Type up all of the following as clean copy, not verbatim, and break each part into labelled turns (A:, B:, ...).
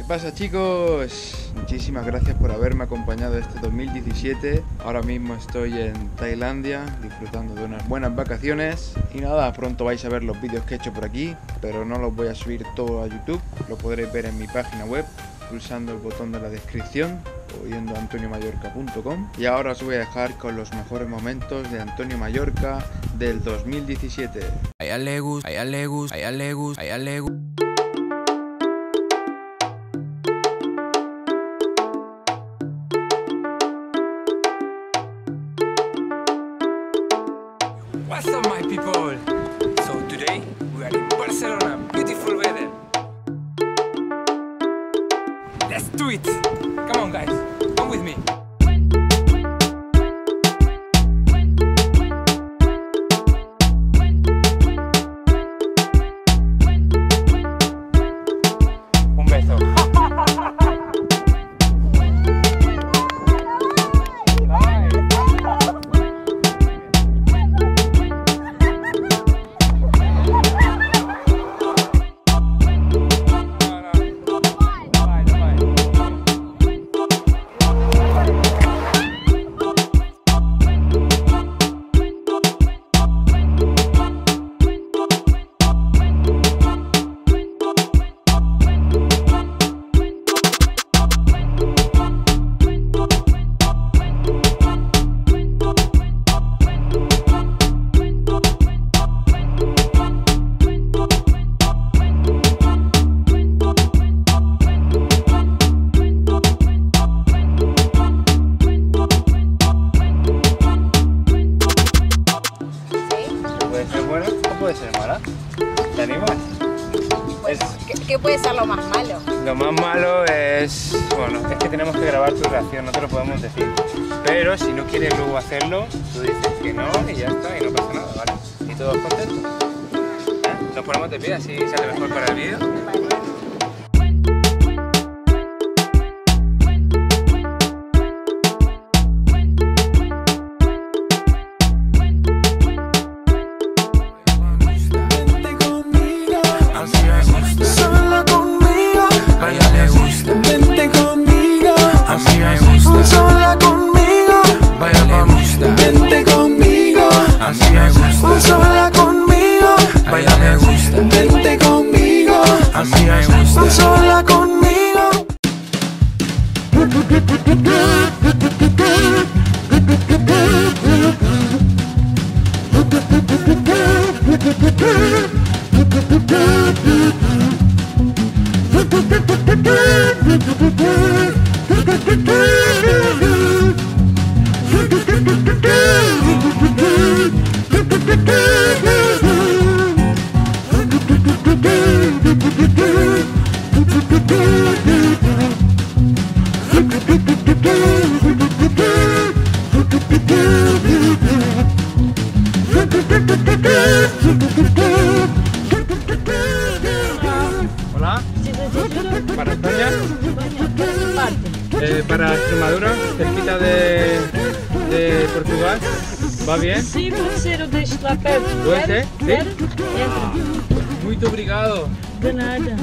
A: pasa, chicos? Muchísimas gracias por haberme acompañado este 2017. Ahora mismo estoy en Tailandia disfrutando de unas buenas vacaciones. Y nada, pronto vais a ver los vídeos que he hecho por aquí, pero no los voy a subir todo a YouTube. Lo podréis ver en mi página web pulsando el botón de la descripción o yendo a antoniomallorca.com. Y ahora os voy a dejar con los mejores momentos de Antonio Mallorca del 2017.
B: A ella le gusta, a ella le gusta, a ella le gusta, a ella le gusta. What's up, my people? So today we are in Barcelona, beautiful weather. Let's do it! Come on, guys, come with me. Un beso.
C: ¿Puede ser buena o puede ser mala? ¿Te animas?
D: ¿Qué puede ser lo más malo?
C: Lo más malo es... Bueno, es que tenemos que grabar tu reacción, no te lo podemos decir. Pero si no quieres luego hacerlo, tú dices que no y ya está, y no pasa nada, ¿vale? ¿Y todos contentos? ¿Eh? Nos ponemos de pie, así sale mejor para el vídeo.
B: Sola conmigo, vaya me gusta. Vente conmigo, así me gusta. Sola conmigo.
C: Hola, para España, para Extremadura, cerquita de Portugal, ¿va bien?
E: Sim, pode ser, eu deixo lá perto.
C: ¿Puede ser? ¿Sí?
E: Quer? Entra.
C: Muito obrigado.
E: De nada.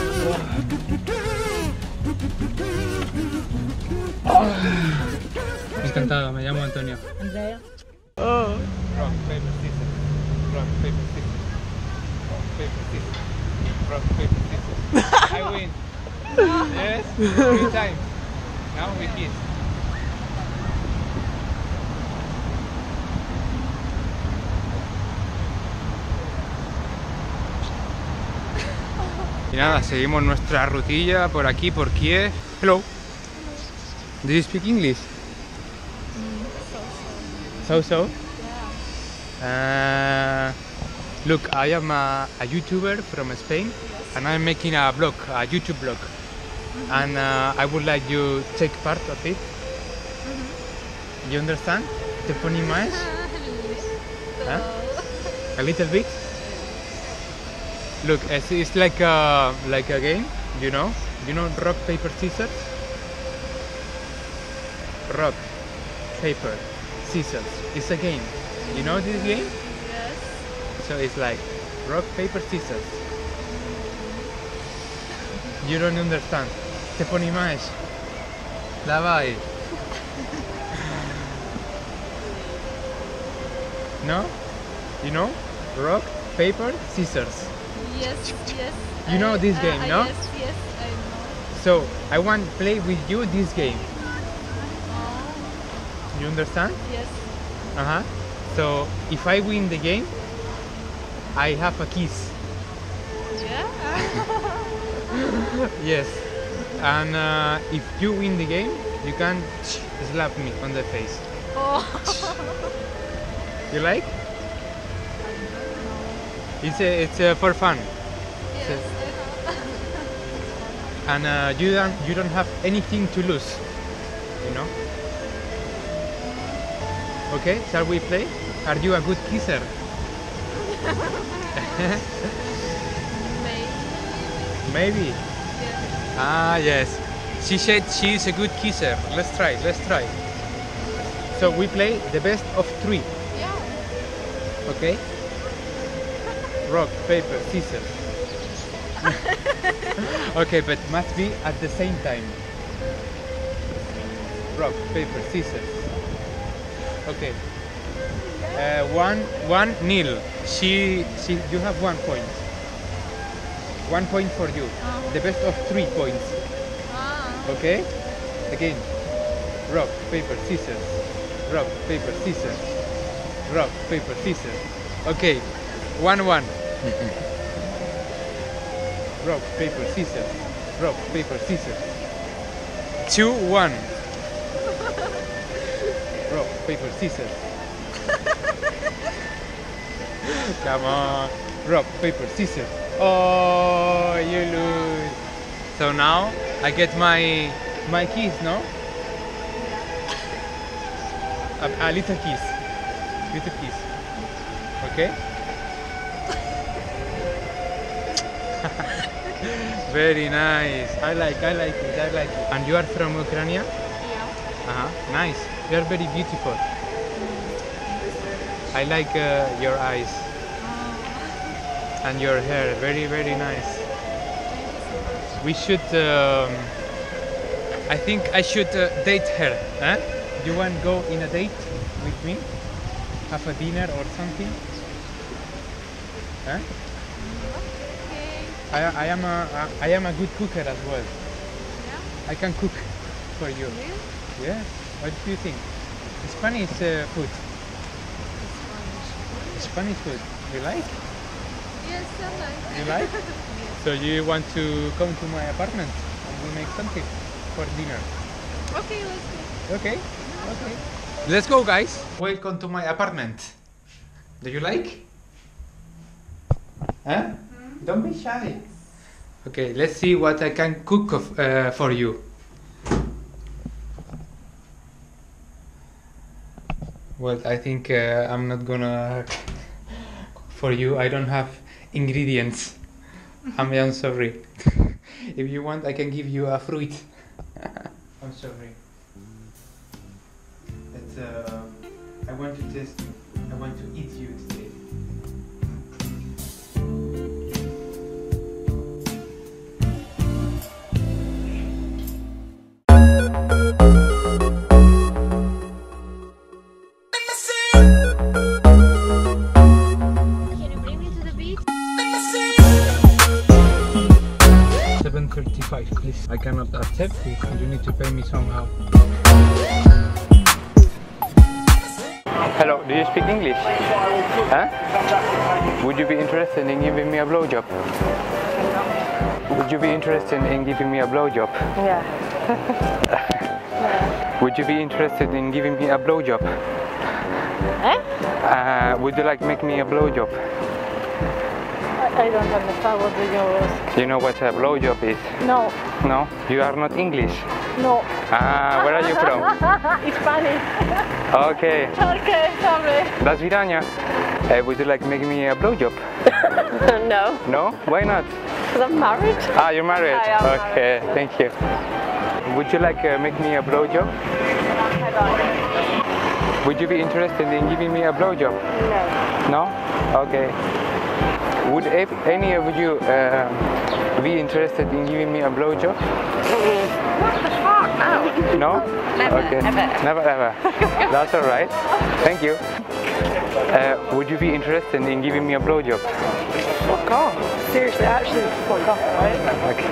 C: Encantado, me llamo Antonio.
E: Andrea.
C: Rock, paper, scissors. Rock, paper, scissors. Rock, paper, scissors. Rock, paper, scissors. I win. Yes, 3 times. Now we kiss. Y nada, seguimos nuestra rutilla por aquí, por Kiev. Hello. Do you speak English? So? Look, I am a YouTuber from Spain and I'm making a vlog, a YouTube vlog. And I would like you to take part of it. You understand? ¿Te pone más? Huh? A little bit? Look, it's like a game, you know? You know rock, paper, scissors? Rock, paper, scissors. It's a game. You know this game?
D: Yes.
C: So it's like rock, paper, scissors. You don't understand. te ponímaš. Давай. No? You know? Rock, paper, scissors.
D: Yes, yes.
C: You know this game, no?
D: Yes, yes, I know.
C: So, I want to play with you this game. You understand?
D: Yes.
C: Uh-huh. So, if I win the game, I have a kiss.
D: Yeah?
C: Yes. And if you win the game, you can slap me on the face.
D: Oh.
C: You like? It's for fun.
D: Yes.
C: And you don't have anything to lose, you know. Okay, shall we play? Are you a good kisser?
D: Maybe.
C: Maybe.
D: Yes.
C: Ah, yes. She said she is a good kisser. Let's try. So we play the best of 3.
D: Yeah.
C: Okay? Rock, paper, scissors. Okay, but must be at the same time. Rock, paper, scissors. Okay. 1-0. You have 1 point. 1 point for you. The best of 3 points. Okay? Again. Rock, paper, scissors. Rock, paper, scissors. Rock, paper, scissors. Okay. 1-1. Rock, paper, scissors. Rock, paper, scissors. 2-1. Rock, paper, scissors. Come on. Rock, paper, scissors. Oh, you lose. So now I get my kiss, no? A little kiss. Okay? Very nice. I like it. And you are from Ukraine?
D: Yeah.
C: Nice. You are very beautiful. I like your eyes and your hair. Very, very nice. We should. I think I should date her. Huh? You want to go in a date with me? Have a dinner or something? Huh? I am a good cooker as well.
D: Yeah.
C: I can cook for you.
D: Really?
C: Yeah. What do you think? Spanish food. Spanish food. You like?
D: Yes, I like.
C: You like? So you want to come to my apartment and we make something for dinner?
D: Okay, let's go.
C: Okay. Okay. Let's go, guys. Welcome to my apartment. Do you like? Huh? Don't be shy. Okay, let's see what I can cook for you. Well, I think I'm not gonna for you. I don't have ingredients. I'm sorry. If you want, I can give you a fruit. I'm sorry. But, I want to test you. I want to eat you today.
D: Can you bring me to the beach?
C: 7:35, please. I cannot accept it. You need to pay me somehow. Hello, do you speak English? Huh? Would you be interested in giving me a blowjob? Would you be interested in giving me a blowjob?
E: Yeah.
C: Would you be interested in giving me a blowjob?
E: Eh?
C: Would you like to make me a blowjob?
E: I don't understand what you ask.
C: You know what a blowjob is?
E: No,
C: No? You are not English?
E: no.
C: Where are you from?
E: It's Spanish.
C: Okay.
E: Okay, sorry.
C: До свидания. Would you like to make me a blowjob?
E: No,
C: No? Why not?
E: because I'm married.
C: You're married?
E: I am
C: Okay,
E: married.
C: thank you. Would you like to make me a blowjob?
E: I don't.
C: Would you be interested in giving me a blowjob?
E: No.
C: No? Okay. Would any of you be interested in giving me a blowjob?
E: What the fuck? No.
C: No?
E: Never,
C: Okay.
E: ever.
C: Never ever. That's alright. Thank you. Would you be interested in giving me a blowjob?
E: Fuck off. Seriously, actually, fuck off, right?
C: Okay.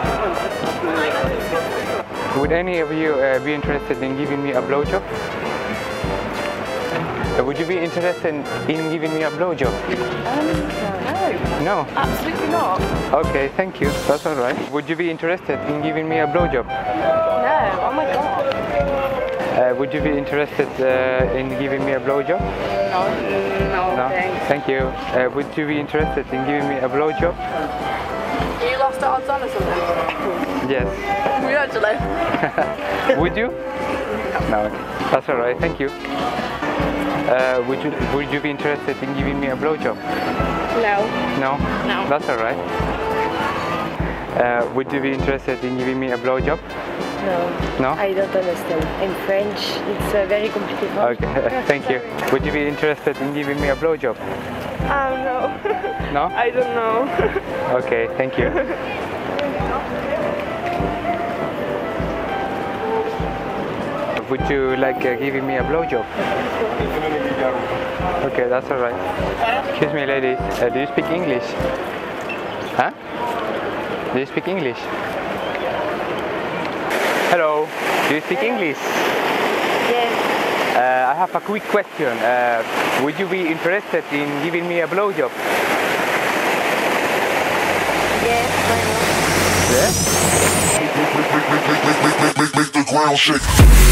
C: Would any of you be interested in giving me a blowjob? Would you be interested in giving me a blowjob?
E: No.
C: No?
E: Absolutely not.
C: Okay, thank you. That's alright. Would you be interested in giving me a blowjob?
E: No. Oh my god.
C: Would you be interested in giving me a blowjob?
E: No. No,
C: No?
E: thanks.
C: Thank you. Would you be interested in giving me a blowjob?
E: You lost our son or something?
C: Yes.
E: We actually.
C: Would you? No. That's alright. Thank you. Would you be interested in giving me a blowjob?
E: No.
C: No?
E: No.
C: That's alright. Would you be interested in giving me a blowjob?
E: No.
C: No?
E: I don't understand. In French, it's very complicated.
C: Okay, thank you. Would you be interested in giving me a blowjob?
E: No.
C: No?
E: I don't know.
C: Okay, thank you. Would you like giving me a blowjob? Okay, that's alright. Excuse me, ladies. Do you speak English? Huh? Do you speak English? Hello. Do you speak English?
E: Yes.
C: I have a quick question. Would you be interested in giving me a blowjob?
E: Yes, why not?
C: Yes?
B: Make the ground shake.